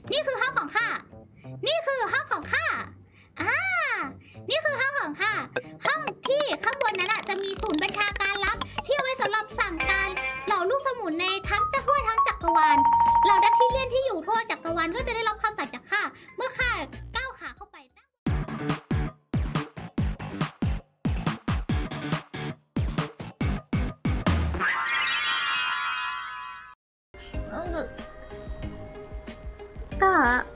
นี่คือห้องของข้านี่คือห้องของข้านี่คือห้องของข้าห้องที่ข้างบนนั้นจะมีศูนย์บัญชาการลับที่เอาไว้สำหรับสั่งการเหล่าลูกสมุนในทั้งจักรวาลเหล่าดัตทิเลียนที่อยู่ทั่วจักรวาลก็จะได้รับคำสั่งจากข้าเมื่อข้าก้าวขาเข้าไปก็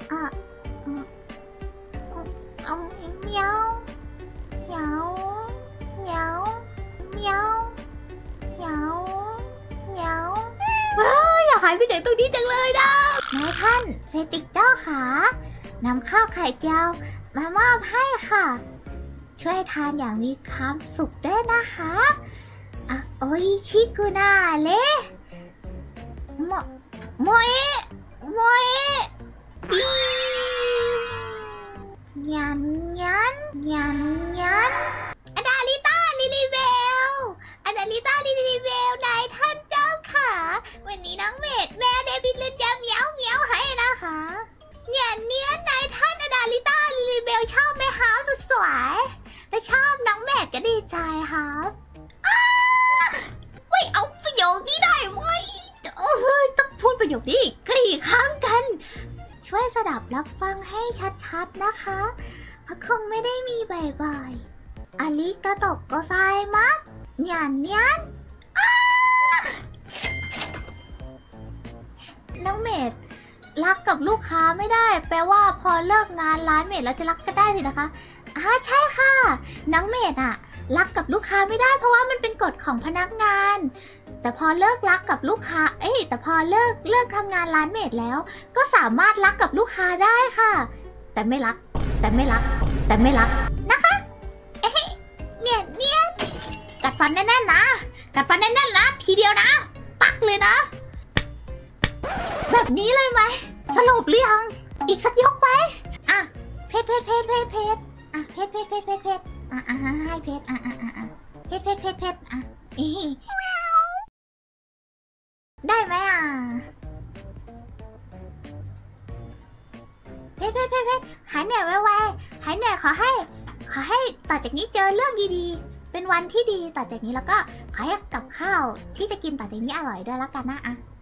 เมียวเมียวเมียวเมียวเมียวเมียวอยากหายไปจากตรงนี้จังเลยนะนายท่านเซติกเจ้าขานำข้าวไข่เจียวมามอบให้ค่ะช่วยทานอย่างมีความสุขด้วยนะคะโออิชิกุนาเละโมเอะปียันอดาลิต้าลิลิเบลนายท่านเจ้าค่ะวันนี้น้องเมดแม่ได้พิลึกจะเมียวให้นะคะเนี่ยนายท่านอดาลิต้าลิลิเบลชอบไหมคะสุดสวยและชอบน้องเมดก็ดีใจครับไม่เอาประโยคนี้ได้เว้ยต้องพูดประโยคนี้กี่ครั้งกันช่วยสดับรับฟังให้ชัดๆนะคะเพราะคงไม่ได้มีบ่อยๆอาริกาโตะโกไซมัสเนียนน้องเมดรักกับลูกค้าไม่ได้แปลว่าพอเลิกงานร้านเมดแล้วจะรักกันได้สินะคะใช่ค่ะน้องเมดรักกับลูกค้าไม่ได้เพราะว่ามันเป็นกฎของพนักงานแต่พอเลิกรักกับลูกค้าแต่พอเลิกทำงานร้านเมดแล้วก็สามารถรักกับลูกค้าได้ค่ะแต่ไม่รักนะคะเนี่ยกัดฟันแน่นๆนะทีเดียวนะปักเลยนะแบบนี้เลยไหมสรุปหรือยังอีกสักยกไหมเพชรเพชรให้เพชรได้ไหมเพชรหายเหนื่อยไวๆหายเหนื่อยขอให้ต่อจากนี้เจอเรื่องดีๆเป็นวันที่ดีต่อจากนี้แล้วก็ขอให้กับข้าวที่จะกินต่อจากนี้อร่อยด้วยแล้วกันนะ